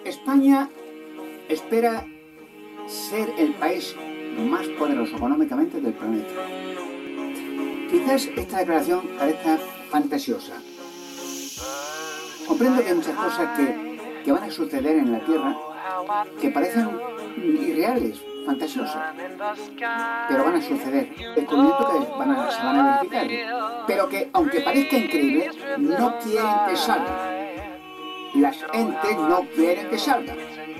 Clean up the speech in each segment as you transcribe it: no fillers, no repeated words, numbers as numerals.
España espera ser el país más poderoso económicamente del planeta. Quizás esta declaración parezca fantasiosa. Comprendo que hay muchas cosas que van a suceder en la Tierra que parecen irreales, fantasiosas, pero van a suceder. Descubrimientos que se van a verificar, pero que, aunque parezca increíble, no quieren que salgan. Las entes no quieren que salgan.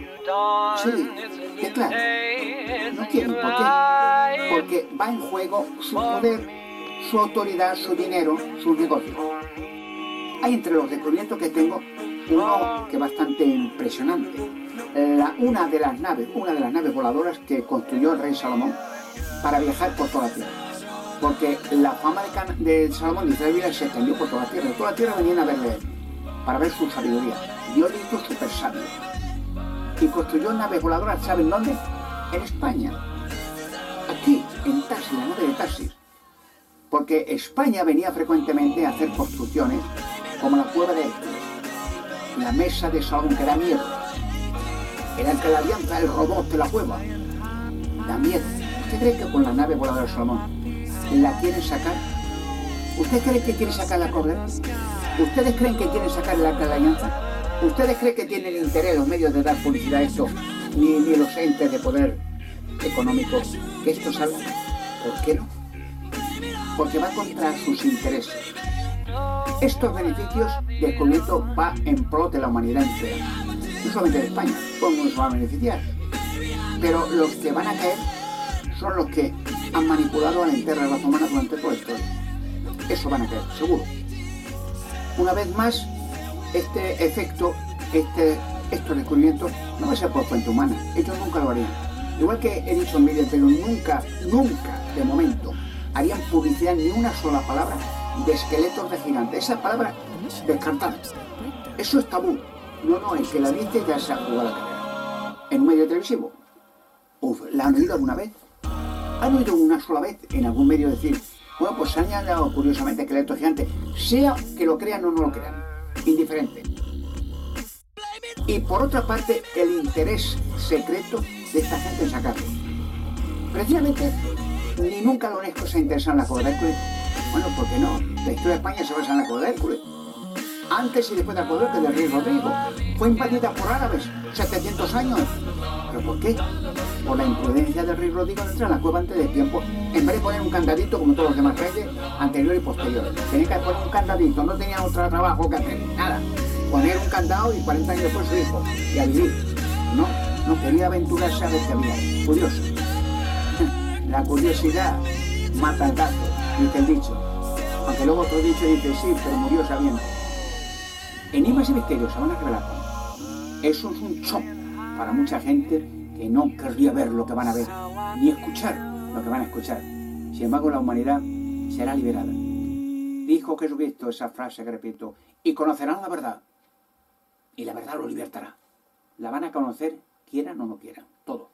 Sí, es claro. No quieren. ¿Por qué? Porque va en juego su poder, su autoridad, su dinero, sus negocios. Hay entre los descubrimientos que tengo uno que es bastante impresionante. Una de las naves voladoras que construyó el rey Salomón para viajar por toda la tierra. Porque la fama de Salomón de Israel se extendió por toda la tierra. Toda la tierra venían a verle para ver su sabiduría. Dios le hizo súper sabio. Y construyó naves voladoras, ¿saben dónde? En España. Aquí, en Tarsis, la nave de Tarsis. Porque España venía frecuentemente a hacer construcciones como la cueva de Hércules, la mesa de Salomón, que da miedo. Era el que la alianza, el robot de la cueva. Da miedo. ¿Usted cree que con la nave voladora de Salomón la quieren sacar? ¿Usted cree que quiere sacar la cobra? ¿Ustedes creen que quieren sacar la alianza? ¿Ustedes creen que tienen interés los medios de dar publicidad a esto, ni los entes de poder económico, que esto salga? ¿Por qué no? Porque va contra sus intereses. Estos beneficios de descubrimiento va en pro de la humanidad entera. No solamente de España, todo el mundo se va a beneficiar. Pero los que van a caer son los que han manipulado a la entera raza humana durante toda la historia. Eso van a caer, seguro. Una vez más, este efecto, estos descubrimientos no va a ser por fuente humana. Ellos nunca lo harían. Igual que he dicho en vídeos, pero nunca, de momento, harían publicidad ni una sola palabra de esqueletos de gigantes. Esas palabras descartadas. Eso es tabú. No, el que la dice ya se ha jugado la carrera. En un medio televisivo. ¿La han oído alguna vez? ¿Han oído una sola vez en algún medio decir, bueno, pues se han añadido curiosamente esqueletos gigantes, sea que lo crean o no lo crean? Indiferente. Y por otra parte, el interés secreto de esta gente en sacarlo. Precisamente, ni nunca la UNESCO se ha interesado en la cueva de Hércules. Bueno, ¿por qué no? La historia de España se basa en la cueva de Hércules. Antes y después de la cueva de Hércules, del rey Rodrigo. Fue invadida por árabes, 700 años. ¿Pero por qué? Por la imprudencia del rey Rodrigo de entrar a la cueva antes de tiempo, en vez de poner un candadito como todos los demás reyes, anterior y posterior. Tenía que poner un candadito, no tenía otro trabajo que hacer, nada. Poner un candado y 40 años después su hijo, y a vivir. No quería aventurarse a ver qué había. Curioso. La curiosidad mata al gato, dice el dicho. Aunque luego otro dicho dice, sí, pero murió sabiendo. Enigmas y misterios se van a revelar. Eso es un shock para mucha gente que no querría ver lo que van a ver, ni escuchar lo que van a escuchar. Sin embargo, la humanidad será liberada. Dijo Jesucristo esa frase que repito, y conocerán la verdad, y la verdad los libertará. La van a conocer, quieran o no quieran, todos.